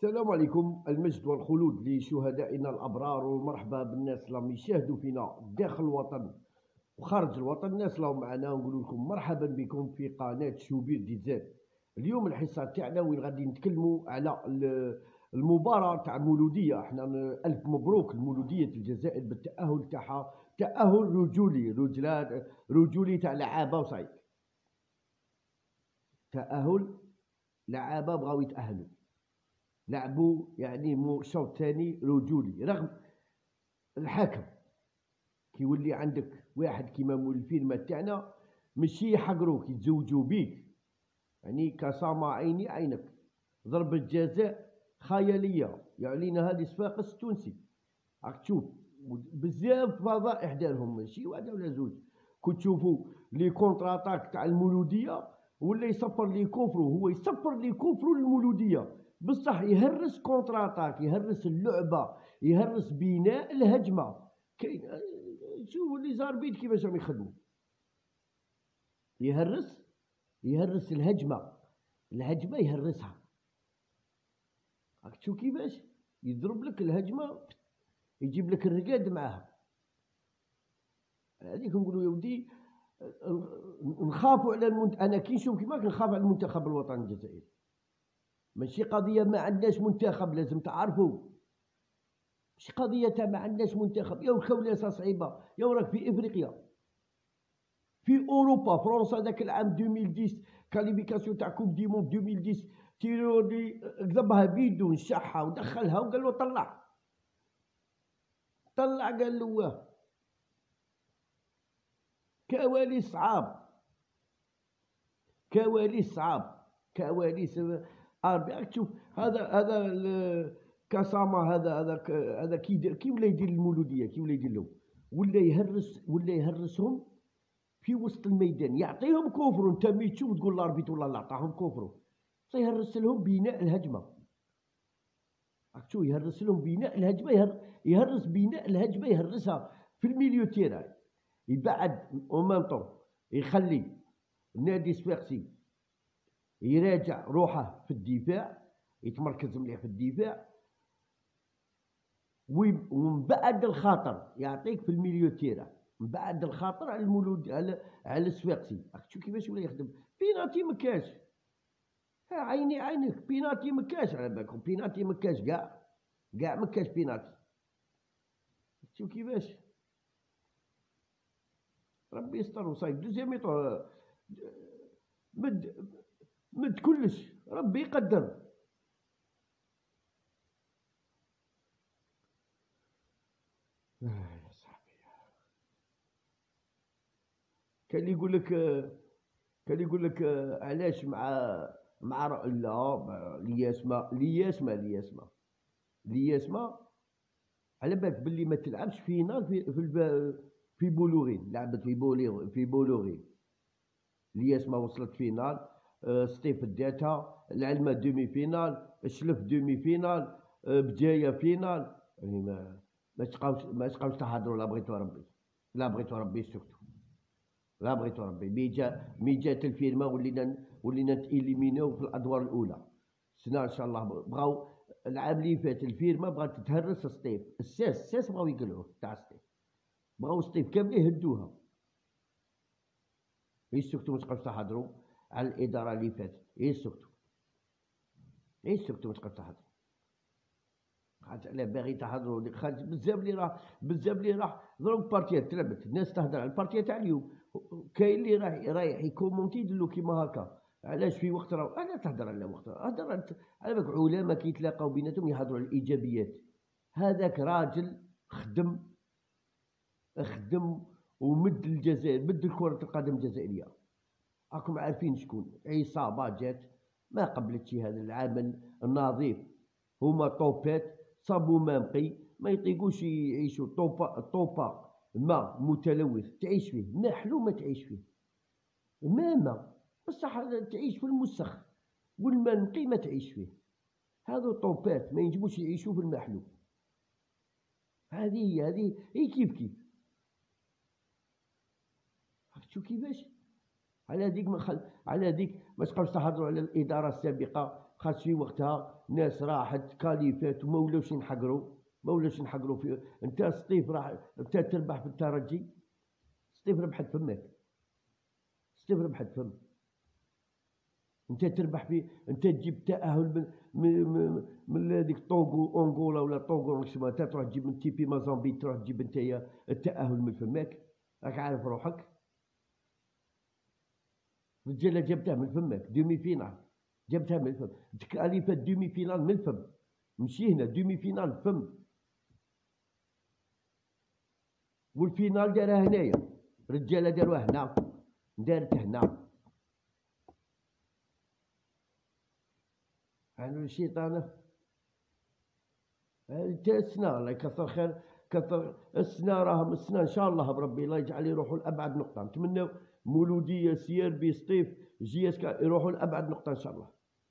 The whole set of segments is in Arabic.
السلام عليكم. المجد والخلود لشهدائنا الأبرار، ومرحبا بالناس اللي يشاهدوا فينا داخل الوطن وخارج الوطن. الناس اللي معنا نقول لكم مرحبا بكم في قناة شوبير دي زاد. اليوم الحصة تاعنا وين غادي نتكلموا على المباراة تاع المولودية. احنا ألف مبروك المولودية الجزائر بالتأهل تاعها، تأهل رجولي تاع لعابة وصعيد. تأهل لعابة بغاو يتأهلوا، لعبوا يعني شوط ثاني رجولي، رغم الحكم كيولي عندك واحد كيما الفيلم تاعنا ماشي يحقروك يتزوجوا بيك، يعني كصام عيني عينك. ضربة جزاء خيالية يعلنها هذه صفاقس التونسي. راك تشوف بزاف فضائح دارهم، ماشي واحدة ولا زوج. كنت تشوفوا لي كونتراتاك تاع المولودية ولا يصفر لي كفرو، هو يصفر لي كفرو للمولودية بصح يهرس كونتراتاك، يهرس اللعبة، يهرس بناء الهجمة. كاين شوفوا لي زاربيت كيفاش راهم يخدموا، يهرس الهجمة يهرسها. راك تشوف كيفاش يضرب لك الهجمة، يجيب لك الرقاد معاها. هذيك نقولوا يا ودي نخافوا على انا كي نشوف كيما نخاف على المنتخب الوطني الجزائري. ماشي قضيه ما عندناش منتخب، لازم تعرفوا ماشي قضيه تاع ما عندناش منتخب. يا الكولاسه صعيبه، يا راك في افريقيا، في اوروبا. فرنسا ذاك العام 2010 كاليفيكاسيون تاع كوب دي موند 2010 تيرودي ضربها بيدو نشحها ودخلها وقال له طلع قال له واه. كواليس صعاب، كواليس راك تشوف هذا كاساما، هذا كي ولا يدير المولوديه، كي ولا يدير لهم، ولا يهرسهم في وسط الميدان، يعطيهم كفر. انت مي تشوف تقول لاربيت والله لا عطاهم كفر، يهرس لهم بناء الهجمه. راك تشوف يهرس لهم بناء الهجمه، يهرس بناء الهجمه، يهرسها في الميليو تيراي، يبعد ومنطو، يخلي النادي الصفاقسي يراجع روحه في الدفاع، يتمركز مليح في الدفاع، ومن بعد الخاطر يعطيك في الميليو تيرا، من بعد الخاطر على المولود على الصفاقسي. راك تشوف كيفاش ولا يخدم. بيناتي مكاش، عيني عينك، بيناتي مكاش على بالكم، بيناتي مكاش كاع مكاش بيناتي. تشوف كيفاش ربي يستر وصايب. دوزيام ميطو مد كلش، ربي يقدر. يا صاحبي كان يقول لك علاش مع لا لياسما على بالك باللي ما تلعبش فينال في بولوغين. لعبت في بولوغين. لياسما وصلت فينال، ستيف داتها، العلمة دومي فينال، الشلف دومي فينال، بجايه فينال. يعني ما تبقاوش تحضروا. لا بغيتو ربي سورتو، لا بغيتو ربي. مي جات الفيرما ولينا نتإليميناو في الادوار الاولى. سنا ان شاء الله بغاو العام اللي فات الفيرما بغات تهرس سطيف الساس بغاو يقلعوه تاع سطيف، بغاو سطيف كامل يهدوها. سورتو متبقاوش تحضروا على الاداره اللي فاتت. سورتو متبقاوش تحضروا. خاطر على باغي تحضروا، خاطر بزاف اللي راح ضرب بارتيات تلعبت. الناس تهدر على البارتيات تاع اليوم، كاين اللي رايح يكومونتي يديرلو كيما هكا. علاش في وقت انا تهدر على وقت، هدر على بالك علماء كيتلاقاو بيناتهم يهضروا على الايجابيات. هذاك راجل خدم ومد الجزائر، مد كرة القدم الجزائرية. راكم عارفين شكون عصابة جات ما قبلتش هذا العمل النظيف. هما طوبات صابوا مامقي، ما يطيقوش يعيشوا طوبا ماء متلوث تعيش فيه، ما حلو ما تعيش فيه، ماما بصح تعيش في المسخ، والماء النقي ما تعيش فيه. هذو طوبات ما ينجموش يعيشوا في المحلو. هذه هي كيف شو كيفاش. على هذيك ما تبقاوش تهضروا على الاداره السابقه، خاص في وقتها ناس راحت كاليفات وما ولاوش ينحقروا في. انت سطيف راح انت تربح في الترجي، سطيف ربحت فمك، سطيف ربحت فم. انت تربح في، انت تجيب تاهل من هذيك طونغو انغولا ولا طونغو شنو، انت تروح تجيب من تيبي مازامبيك، تروح تجيب انت التاهل من فمك، راك عارف روحك. رجاله جابتها من فمك، دومي فينال جابتها من الفم، تكاليفات دومي فينال من الفم، مشي هنا دومي فينال فم، والفينال دارها هنايا، رجاله داروها هنا، دارت هنا. يعني الشيطانه تا السنه الله يكثر خير، كثر السنه راهم السنه ان شاء الله بربي الله يجعل يروحوا لابعد نقطه. نتمنى مولوديه سيربي سطيف جي اس كا يروحوا لابعد نقطه ان شاء الله،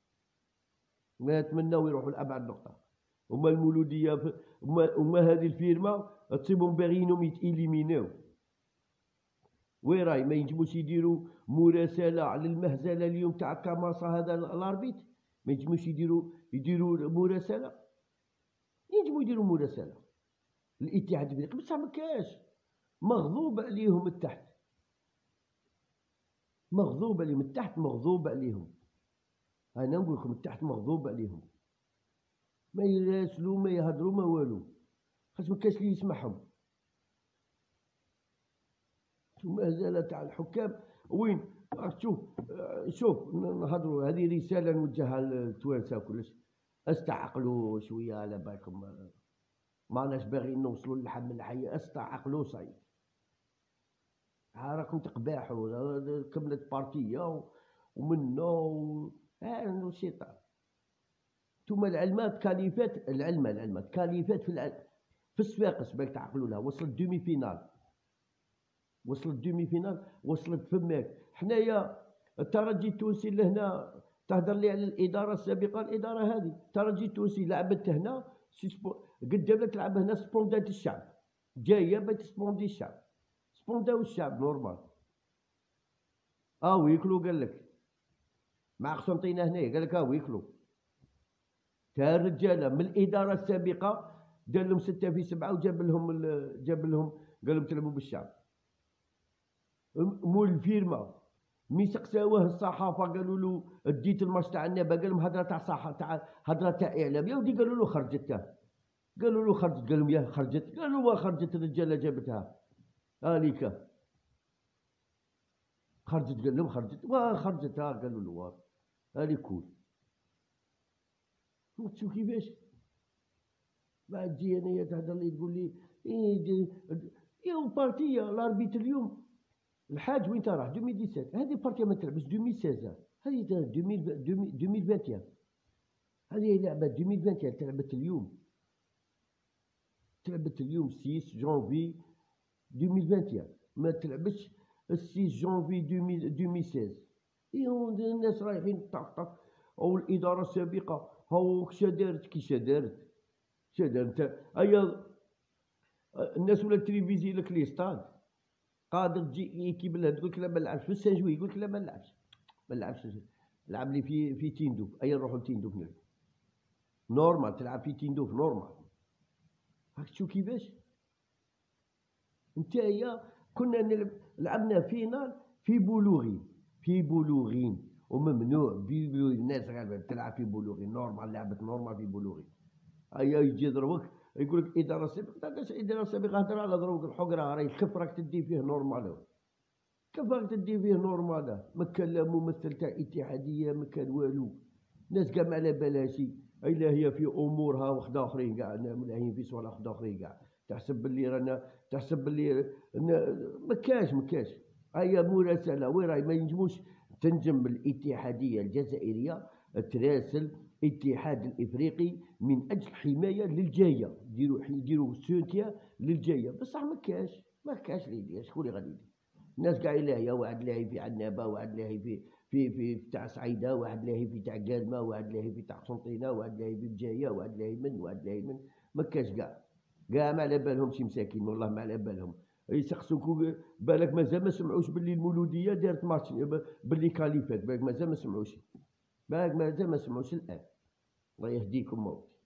نتمنوا يروحوا لابعد نقطه. هما المولوديه هما هذه الفيرما تصيبهم باغيينهم يتإليميناو، وين راهي ما ينجموش يديروا مراسله على المهزله اليوم تاع كاماسا هذا الاربيت، ما ينجموش يديروا مراسله، ينجموا يديروا مراسله الاتحاد الافريقي بصح ما كاش، مغضوب عليهم التحت، مغضوب عليهم التحت، مغضوب عليهم. انا نقول لكم التحت مغضوب عليهم، ما يراسلوا ما يهضروا ما والو، خاطر ما كاش اللي يسمعهم. مازال تاع الحكام وين راك شوف نهضروا، هذه رساله نوجهها للتوانسه كلش، استعقلوا شويه على بالكم، ماناش باغيين نوصلوا للحم الحي، استعقلوا صعيب. راكم تقباحوا كملت بارتيه ومنه هذا الشيطان. ثم العلمات كاليفات، العلمات كاليفات في الصفاقس باك تعقلوا لها، وصلت دومي فينال، وصلت دومي فينال، وصلت فماك. حنايا الترجي التونسي لهنا تهدر لي على الاداره السابقه، الاداره هذه الترجي التونسي لعبت هنا قدام تلعب هنا سبوندات الشعب، جايه باش تسبوندي الشعب، سبونداو الشعب نورمال. ويكلو قال لك مع قسنطينه هنايا، قال لك ويكلو تاع الرجاله من الاداره السابقه، دار لهم 6 في 7 وجاب لهم قال لهم تلعبوا بالشعب. مول الفيرما مي سقساوه الصحافه قالوا له ديت الماتش تاع النبا، قال لهم هضره تاع صحه تاع هضره تاع اعلام، يا ودي قالوا له خرجتها، قالوا له خرجت، قال لهم يا خرجت، قالوا خرجت الرجاله جابتها اليكا خرجت، قال لهم خرجت خرجتها، قالوا له هذه كول. شوف كيفاش بعد تجي انايا تهضر لي تقول لي بارتيه لاربيت اليوم الحاج وين راح 2017، هذه بارتيه ما تلعبش 2016، هذه 2021، هذه لعبه 2021 تلعبت اليوم، 6 جانفي 2021، ما تلعبش 6 جانفي 2016. الناس رايحين طق او الاداره السابقه هاو كشا دارت هيا الناس ولا تريفيزي لك لي ستاد، قادر تجي ايكيب تقول لك لا ما نلعبش في السانجوي، يقول لك لا ما نلعبش لعب لي في تيندوف، ايا نروحوا لتيندوف نلعب نورمال، تلعب في تيندوف نورمال. راك تشوف كيفاش نتايا كنا لعبنا فينال في بولوغين وممنوع الناس غالبا تلعب في بولوغين نورمال، لعبه نورمال في بولوغين. ايا يجي يضربك يقول لك اداره سابقه، تاعش اداره سابقه هضر على ضربك الحقره، راهي الكف راك تدي فيه نورمال، كيف راك تدي فيه نورمال، ما كان لا ممثل تاع اتحاديه، ما كان والو، الناس كاع ما على بالهاش، الا هي في امورها وحده اخرين كاع ملاهين في صوالح وحده اخرين كاع، تحسب باللي رانا تحسب باللي ما كاش هيا مراسله وين راهي، ما ينجموش تنجم الاتحاديه الجزائريه تراسل الاتحاد الافريقي من اجل حمايه للجايه، يديروا سوتيا للجايه، بصح ما كاش اللي يدير، شكون اللي غادي يدير؟ الناس كاع لاهيه، واحد لاهي في عنابه، واحد لاهي في تاع سعيده، واحد لاهي في تاع قالمه، واحد لاهي في تاع قسنطينه، واحد لاهي في بجايه، واحد لاهي من ما كاش كاع ما على بالهمش مساكين، والله ما على بالهم. يسقسوك بالك مازال ما سمعوش باللي المولوديه دارت ماتش باللي كاليفات، بالك مازال ما سمعوش الان. الله يهديكم موت.